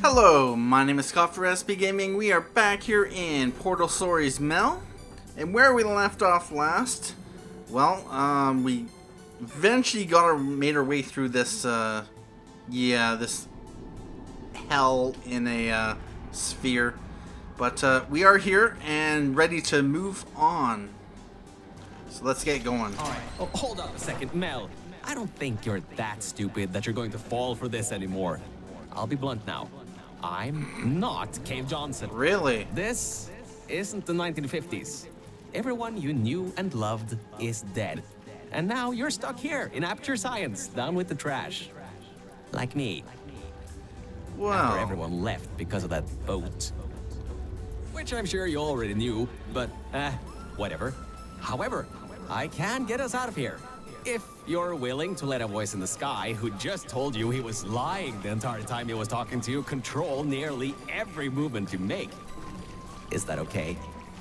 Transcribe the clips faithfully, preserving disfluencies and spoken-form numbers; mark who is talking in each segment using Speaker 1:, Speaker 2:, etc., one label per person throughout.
Speaker 1: Hello, my name is Scott for S P Gaming. We are back here in Portal Stories Mel. And where we left off last, well, um, we eventually got our, made our way through this, uh, yeah, this hell in a uh, sphere. But uh, we are here and ready to move on. So let's get going.
Speaker 2: All right, oh, hold up a second, Mel. I don't think you're that stupid that you're going to fall for this anymore. I'll be blunt now. I'm not Cave Johnson.
Speaker 1: Really?
Speaker 2: This isn't the nineteen fifties. Everyone you knew and loved is dead. And now you're stuck here in Aperature Science, down with the trash. Like me.
Speaker 1: Wow.
Speaker 2: After everyone left because of that boat. Which I'm sure you already knew, but, eh, whatever. However, I can get us out of here. If you're willing to let a voice in the sky who just told you he was lying the entire time he was talking to you control nearly every movement you make. Is that okay?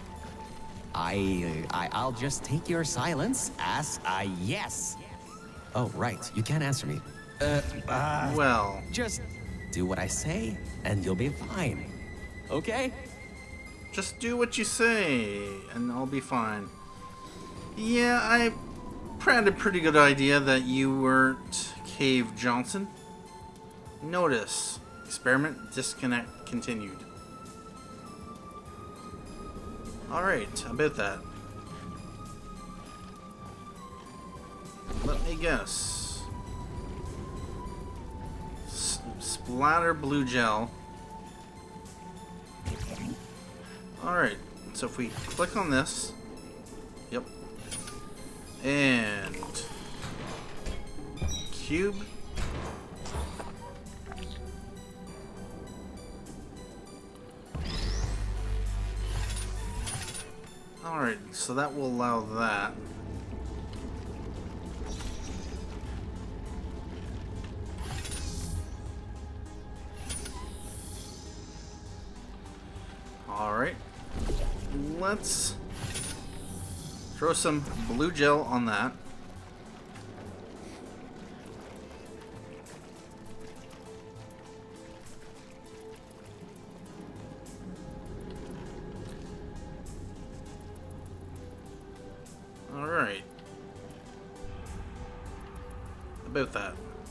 Speaker 2: I, I, I'll just take your silence as a yes. Oh, right. You can't answer me. Uh, uh,
Speaker 1: well.
Speaker 2: Just do what I say and you'll be fine. Okay?
Speaker 1: Just do what you say and I'll be fine. Yeah, I had a pretty good idea that you weren't Cave Johnson. Notice. Experiment disconnect continued. Alright, about that. Let me guess. S splatter blue gel. Alright, so if we click on this. Yep. And cube. Alright, so that will allow that. Alright. Let's throw some blue gel on that. Alright. About that.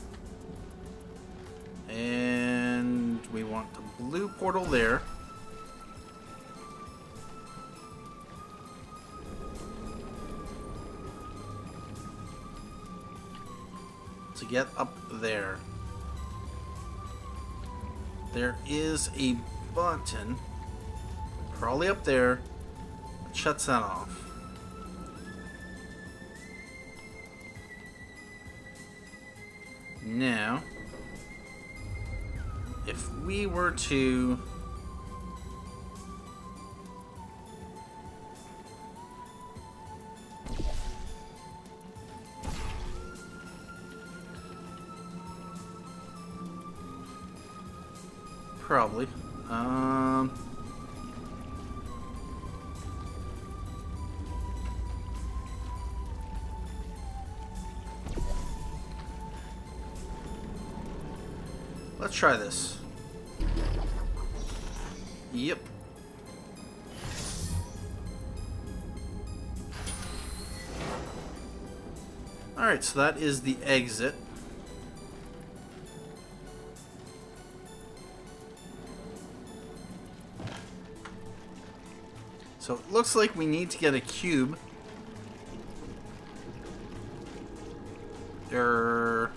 Speaker 1: And we want the blue portal there. To get up there. There is a button, probably up there, that shuts that off. Now, if we were to Probably. Um, let's try this. Yep. Alright, so that is the exit. So it looks like we need to get a cube. There.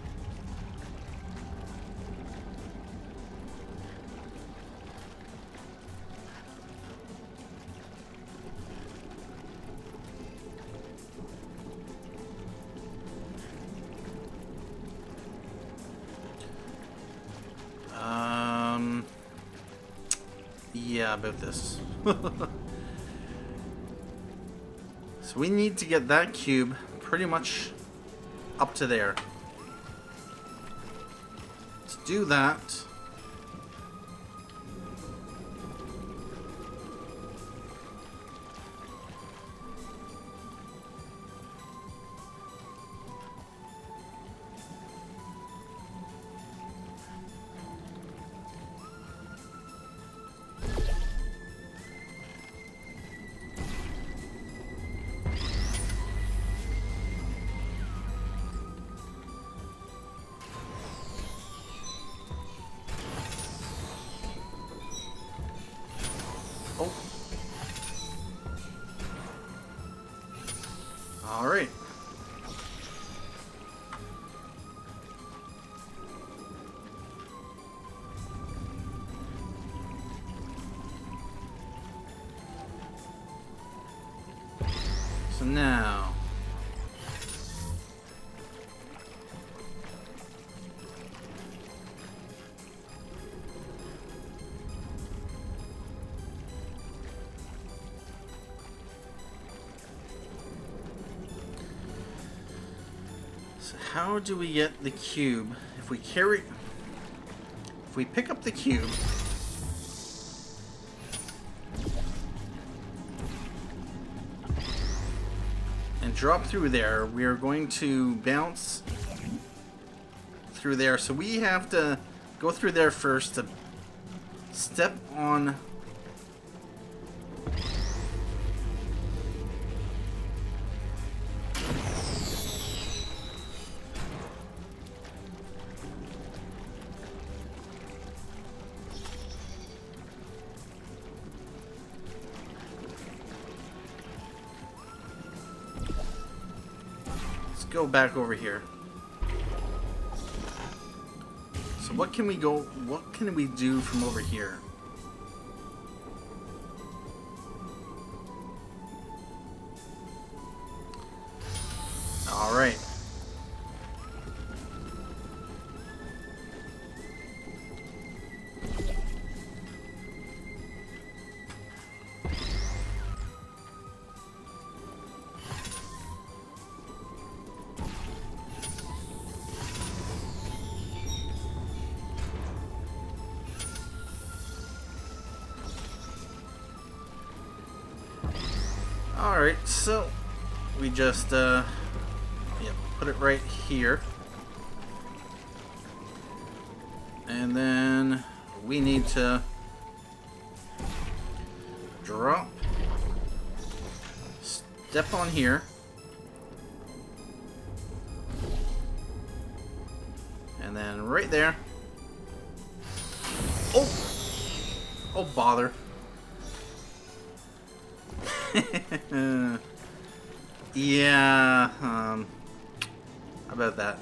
Speaker 1: Um. Yeah, about this. So we need to get that cube pretty much up to there. To do that, Now. So how do we get the cube? If we carry... If we pick up the cube... and drop through there, we are going to bounce through there. So we have to go through there first to step on... Go back over here. So what can we go, what can we do from over here? All right. Alright, so we just uh, yeah, put it right here. And then we need to drop, step on here, and then right there. Oh! Oh, bother. Yeah, um, how about that?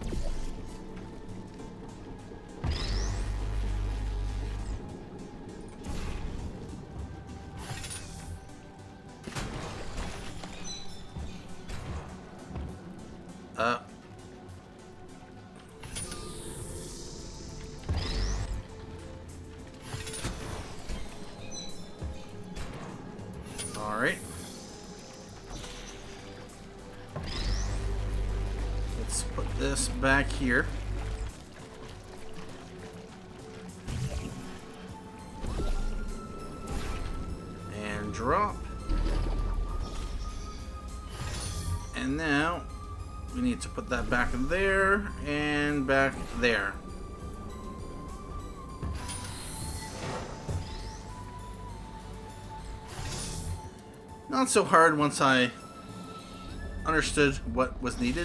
Speaker 1: Uh. All right. Let's put this back here. And drop. And now we need to put that back there and back there. Not so hard once I understood what was needed.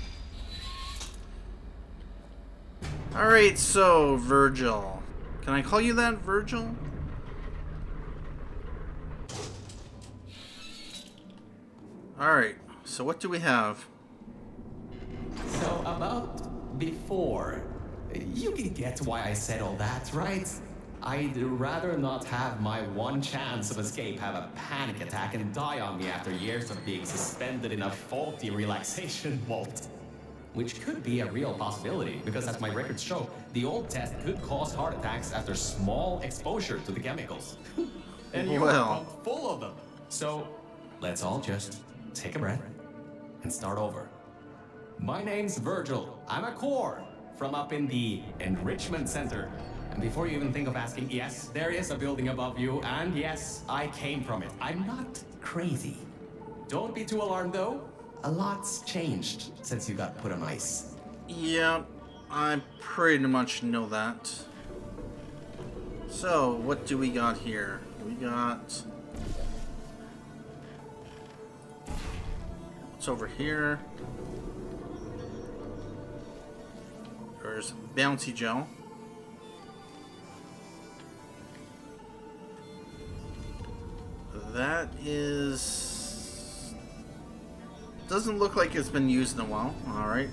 Speaker 1: Alright, so Virgil. Can I call you that, Virgil? Alright, so what do we have?
Speaker 2: So about before, you can get why I said all that, right? I'd rather not have my one chance of escape have a panic attack and die on me after years of being suspended in a faulty relaxation vault. Which could be a real possibility, because as my records show, the old test could cause heart attacks after small exposure to the chemicals. And you're
Speaker 1: Well.
Speaker 2: full of them. So let's all just take a breath and start over. My name's Virgil. I'm a core from up in the Enrichment Center. And before you even think of asking, yes, there is a building above you, and yes, I came from it. I'm not crazy. Don't be too alarmed, though. A lot's changed since you got put on ice.
Speaker 1: Yeah, I pretty much know that. So, what do we got here? We got... What's over here? There's Bouncy Joe. That is... Doesn't look like it's been used in a while. Alright.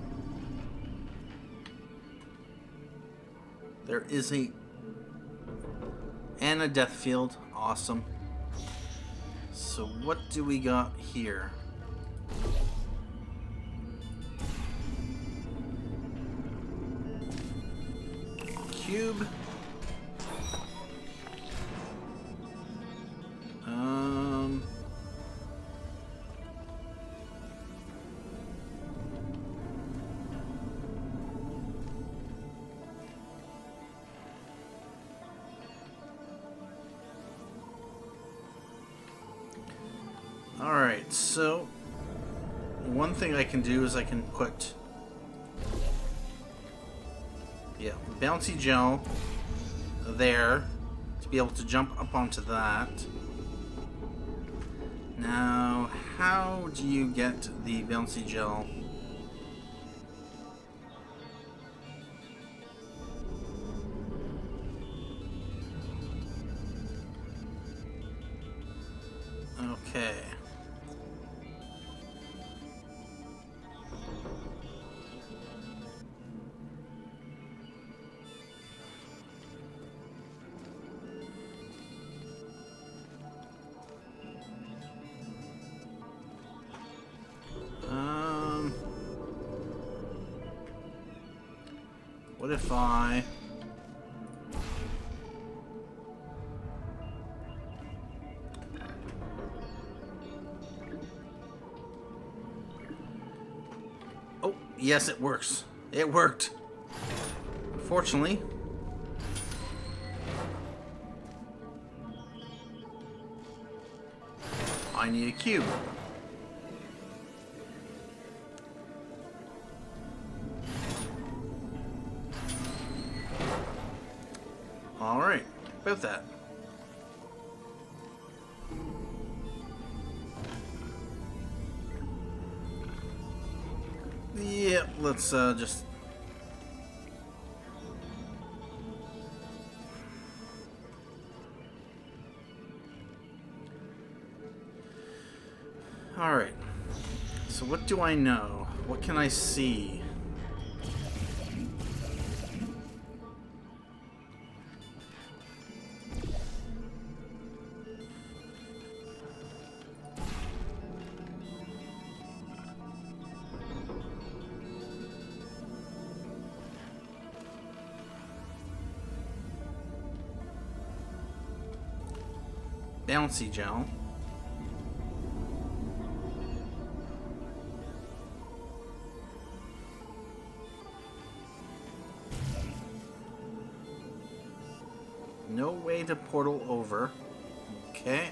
Speaker 1: There is a... And a death field. Awesome. So what do we got here? Cube. Um. All right, so one thing I can do is I can put, yeah, bouncy gel there to be able to jump up onto that. Now, how do you get the bouncy gel? Okay. What if I... Oh, yes, it works. It worked. Unfortunately... I need a cube. Alright, about that. Yeah, let's uh, just... Alright, so what do I know? What can I see? Bouncy gel. No way to portal over. Okay.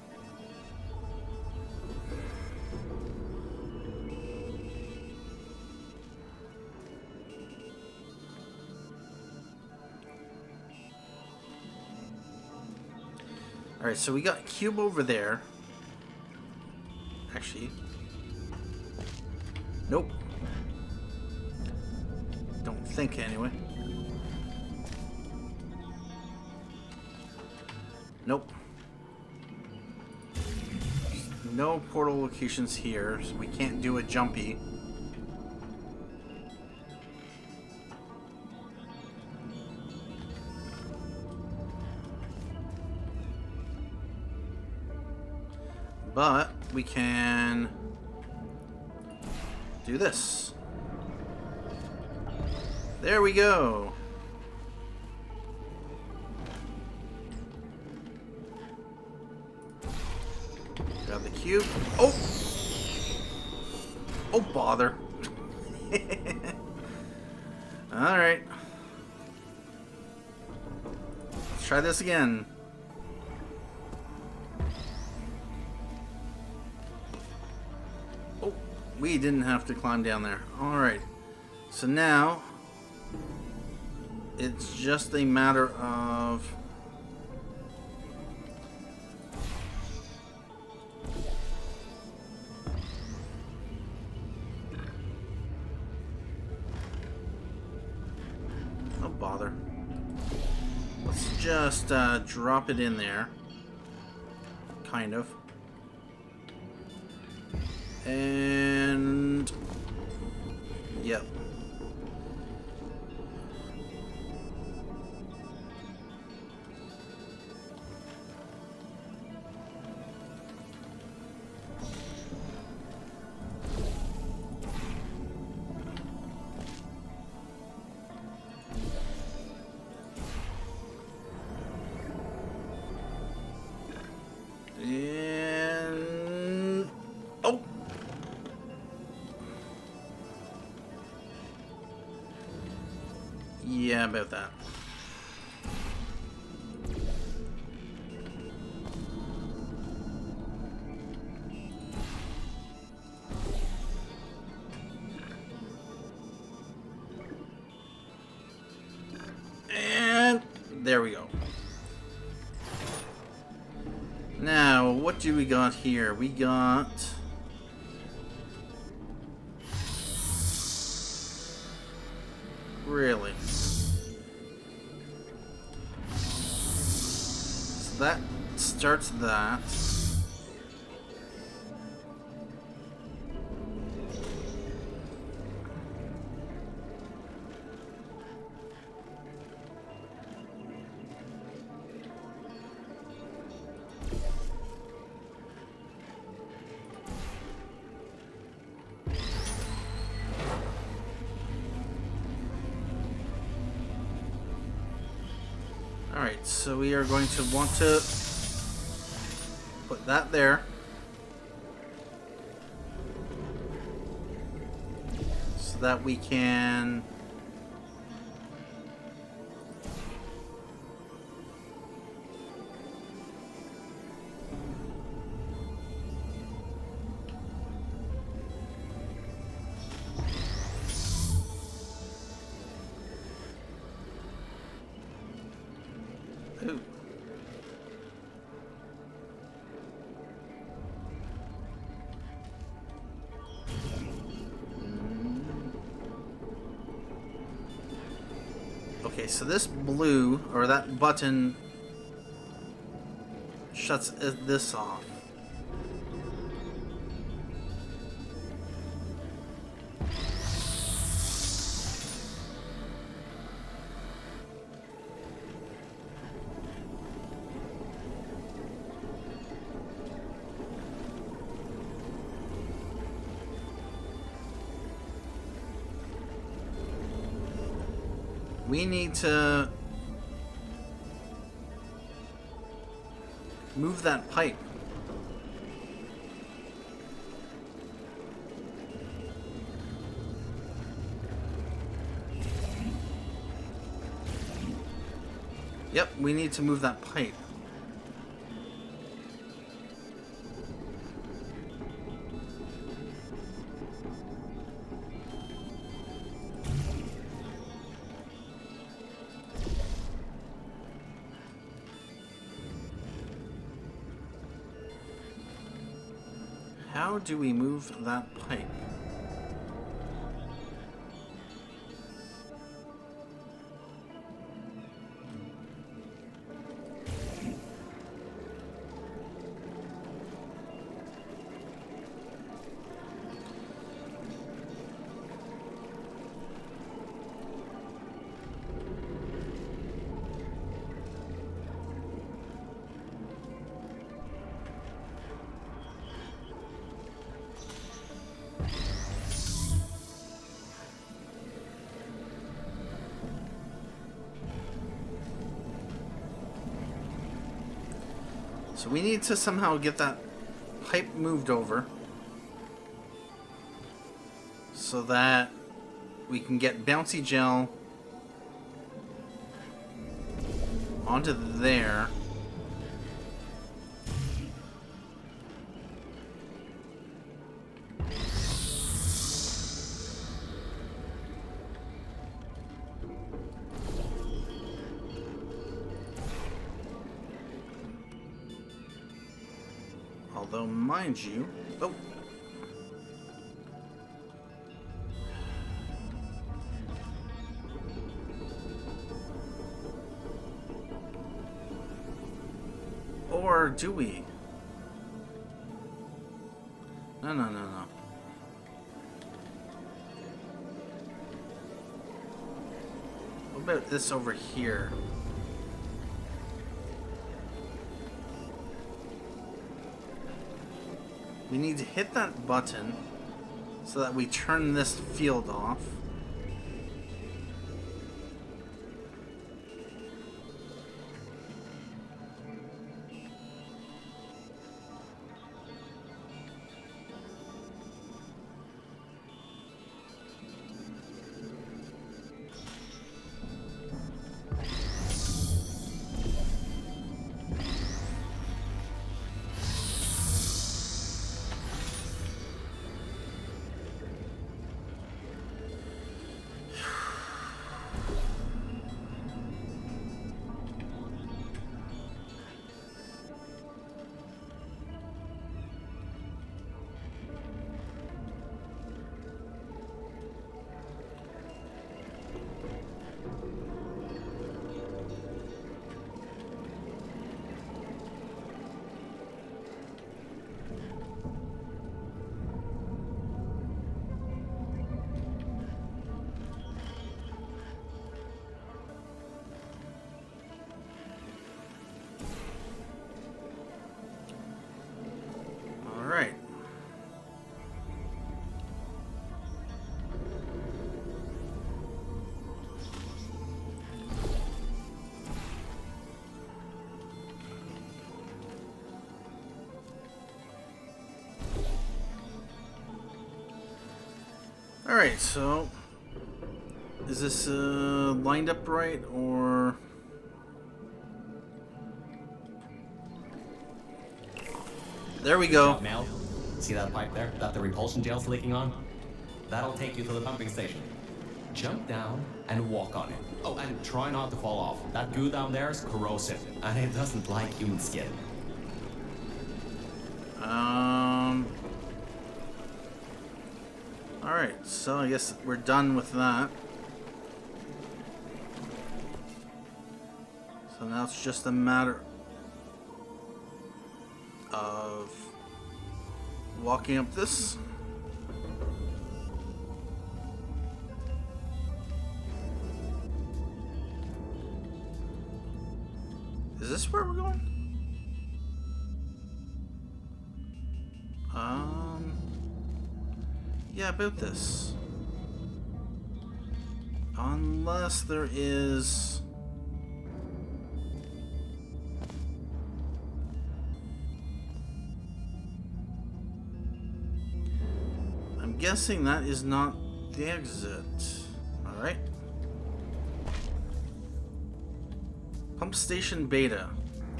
Speaker 1: Alright, so we got a cube over there. Actually. Nope. Don't think anyway. Nope. No portal locations here, so we can't do a jumpy. But we can do this. There we go. Grab the cube. Oh! Oh, bother. Alright. Let's try this again. Oh, we didn't have to climb down there. Alright. So now, it's just a matter of... Oh, bother. Let's just uh, drop it in there. Kind of. And... Yep. Yeah, about that. And there we go. Now, what do we got here? We got... Really? So that starts that. Alright, so we are going to want to put that there. So that we can... Ooh. Okay, so this blue, or that button, shuts this off. We need to move that pipe. Yep, we need to move that pipe. How do we move that pipe? So we need to somehow get that pipe moved over so that we can get bouncy gel onto there. Although, mind you... Oh! Or do we? No, no, no, no. What about this over here? We need to hit that button so that we turn this field off. Alright, so is this uh, lined up right, or there we go.
Speaker 2: Good job, Mel. See that pipe there that the repulsion gel's leaking on? That'll take you to the pumping station. Jump down and walk on it. Oh, and try not to fall off. That goo down there is corrosive, and it doesn't like human skin.
Speaker 1: Um. Alright, so I guess we're done with that. So now it's just a matter of walking up this. Is this where we're going? Um, yeah, about this. Unless there is... I'm guessing that is not the exit. Alright. Pump station beta.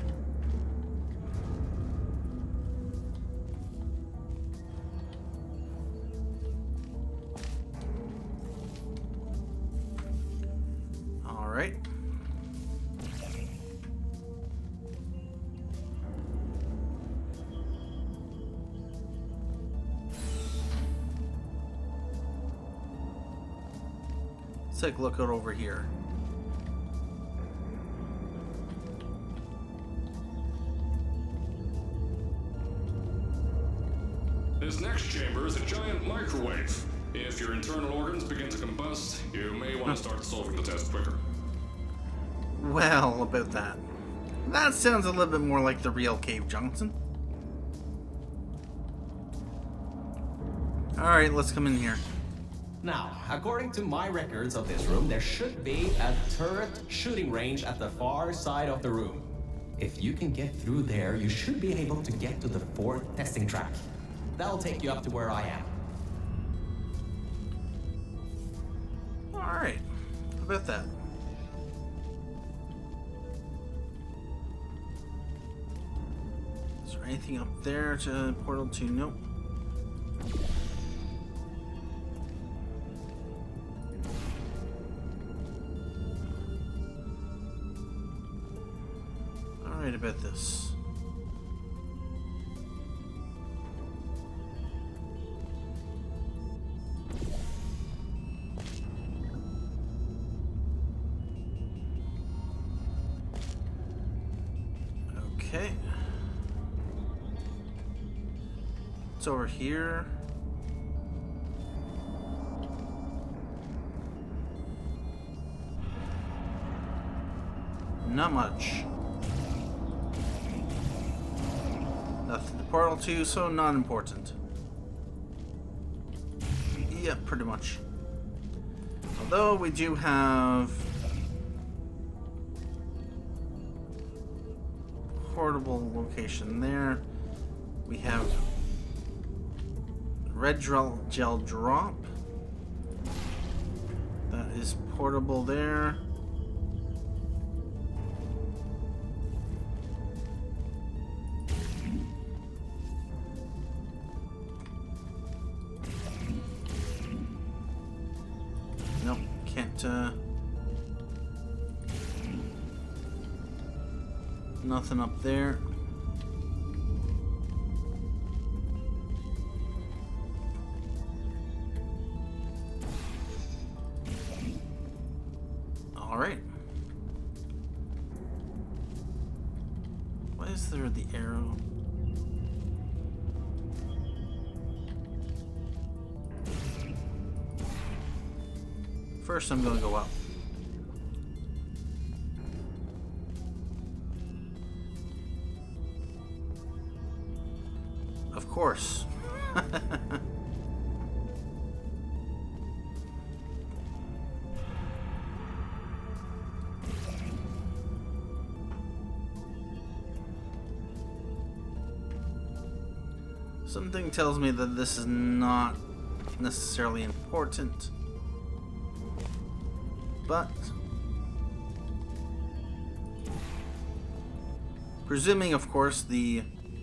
Speaker 1: All right. Let's take a look out over here.
Speaker 3: This next chamber is a giant microwave. If your internal organs begin to combust, you may want to start solving the test quicker.
Speaker 1: Well, about that. That sounds a little bit more like the real Cave Johnson. Alright, let's come in here.
Speaker 2: Now, according to my records of this room, there should be a turret shooting range at the far side of the room. If you can get through there, you should be able to get to the fourth testing track. That'll take you up to where I am.
Speaker 1: Alright, how about that? Is there anything up there to portal to? Nope. Alright, about this. Okay. It's over here. Not much. Nothing to portal to, so not important. Yeah, pretty much. Although we do have portable location there. We have red gel, gel drop. That is portable there. Nope, can't uh nothing up there. All right. Why is there the arrow? First, I'm gonna go up. Of course. Something tells me that this is not necessarily important. But presuming, of course, the...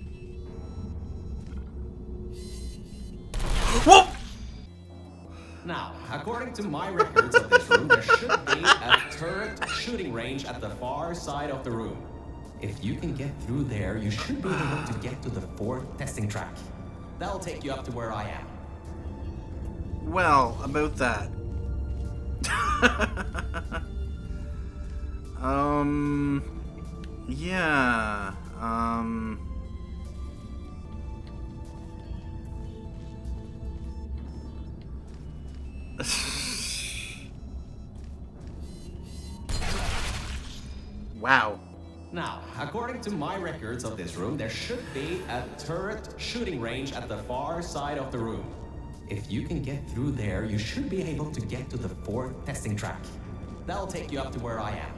Speaker 1: Whoa!
Speaker 2: Now, according to my records of this room, there should be a turret shooting range at the far side of the room. If you can get through there, you should be able to get to the fourth testing track. That'll take you up to where I am.
Speaker 1: Well, about that. um... Yeah... Um... Wow.
Speaker 2: Now, according to my records of this room, there should be a turret shooting range at the far side of the room. If you can get through there, you should be able to get to the fourth testing track. That'll take you up to where I am.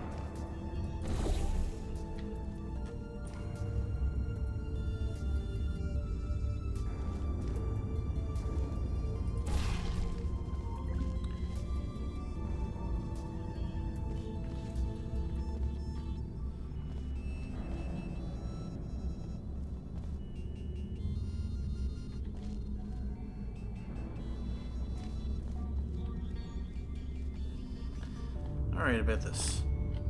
Speaker 1: Alright, about this.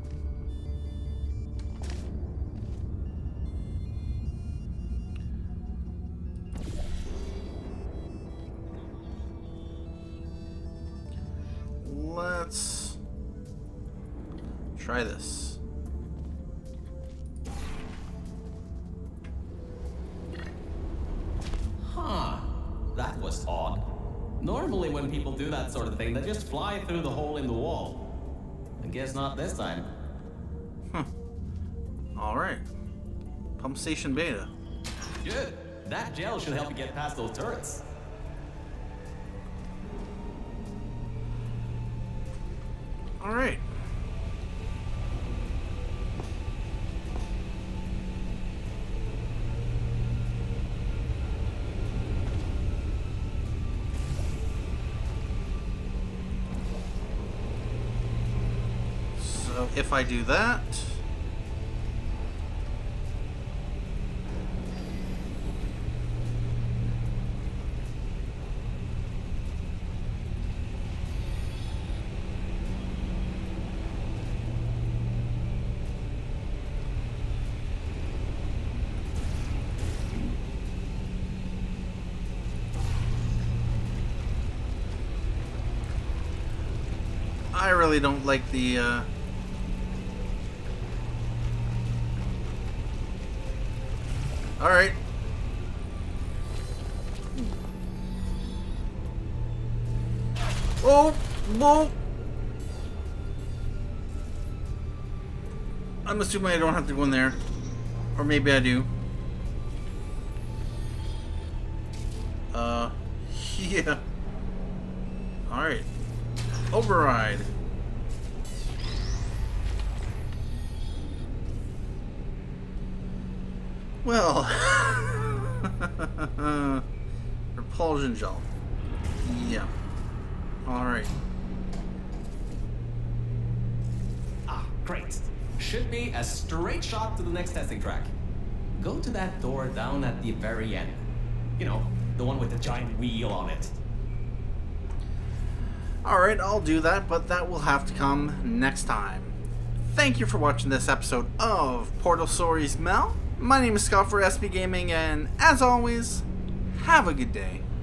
Speaker 1: Let's try this.
Speaker 2: Huh. That was odd. Normally when people do that sort of thing, they just fly through the hole in the wall. I guess not this time.
Speaker 1: Huh. Alright. Pump station beta.
Speaker 2: Good. That gel should help you get past those turrets.
Speaker 1: Alright. So if I do that, I really don't like the uh all right. Oh, whoa. I'm assuming I don't have to go in there. Or maybe I do. Uh, yeah. Alright. Override. Well, repulsion gel. Yeah. Alright.
Speaker 2: Ah, great. Should be a straight shot to the next testing track. Go to that door down at the very end. You know, the one with the giant wheel on it.
Speaker 1: Alright, I'll do that, but that will have to come next time. Thank you for watching this episode of Portal Stories Mel. My name is Scott for S P Gaming, and as always, have a good day.